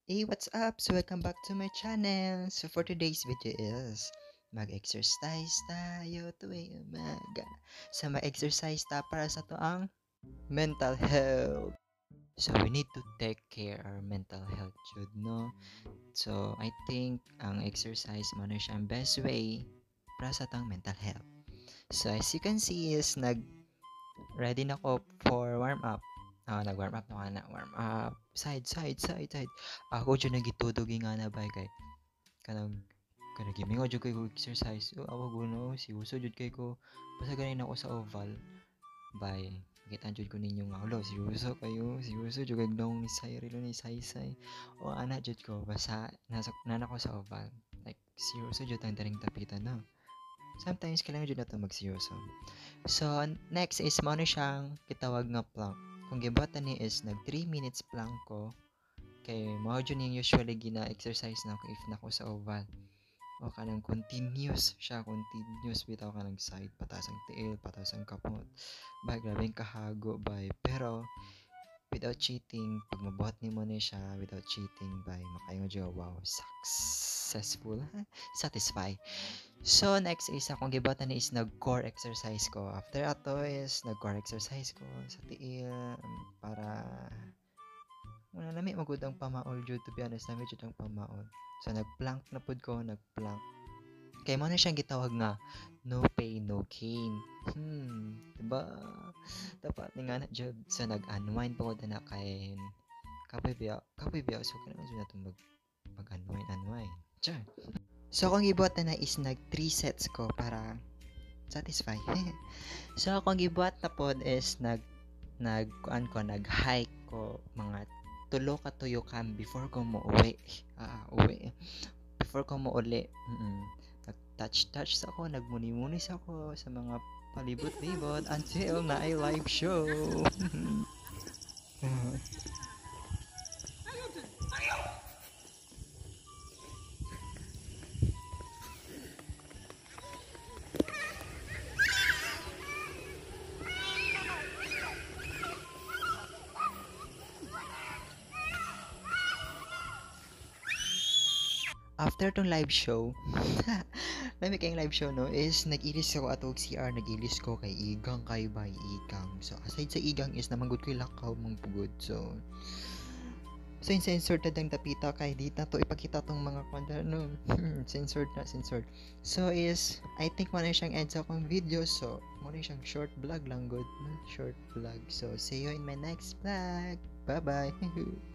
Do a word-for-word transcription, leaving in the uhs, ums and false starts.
Hey, what's up? So welcome back to my channel. So for today's video is mag-exercise tayo tuwing umaga. Sa mag-exercise ta para sa to ang mental health. So we need to take care our mental health jud, no? So I think ang exercise mo na siya ang best way para sa tang mental health. So as you can see is nag ready na ko for warm up. Ah, nag-warm up na ka na. Warm up. Side, side, side, side. Ako dyan nagitudugi nga na ba kay kanang kanang gimi ko jud kay ko exercise. Oh, awag ko no. Si uso jud kay ko. Basta ganin ako sa oval. Bye. Kita jud ko ninyo nga. Ulo, si uso kayo. Si uso jud kay nong ni Cyril ni Saysay. O ana jud ko. Basta nasa nana ko sa oval. Like, seryoso jud ang daring tapitan na. Sometimes kailangan jud nato magseryoso. So, next is mo na siyang kitawag nga plank. Kung gibatan ni is nag three minutes plank ko, kay mao jud yung usually gina-exercise na ko if nako sa oval. O kanang continuous siya, continuous bitaw ka ng side, pataas ang tiil, pataas ang kapot. Bay, grabe yung kahago, bay. Pero, without cheating, pag mabuhat ni mo ni siya, without cheating, bay, makayo dyan, wow, successful, satisfy. So, next is akong gibatan is nag-core exercise ko. After ato is nag-core exercise ko sa tiil para wala nami magud ang pamaol jud, to be honest, nami jud ang pamaol. So nag-plank na pud ko, nag-plank. Kay mo na siyang gitawag nga no pain no gain. Hmm, diba? Dapat ni nga na jud. So nag-unwind pa ko na kay kapoy biya, kapoy biya so kana man jud nato mag mag-unwind unwind. Tiyan. So kung gibuhat na is nag three sets ko para satisfy. So akong gibuhat na pod is nag nag kuan ko nag-hike ko mga tulo ka tuyukan before ko mo uwi. Ah, uwi. Before ko mo uli. Mm. Nag-touch-touch sa ako, nagmuni-muni sa ako sa mga palibot-libot until na ay live show. After tong live show, nami kayong live show no, is nag-ilis ako atog C R, nag-ilis ko kay Igang kay by Igang. So aside sa Igang is namanggod ko lakaw mong pugod. So So, yung censored na dang tapita kay di na to ipakita tong mga kwanda no. censored na, censored. So is, I think mo na siyang end sa akong video. So, mo na siyang short vlog lang good. No? Short vlog. So, see you in my next vlog. Bye-bye.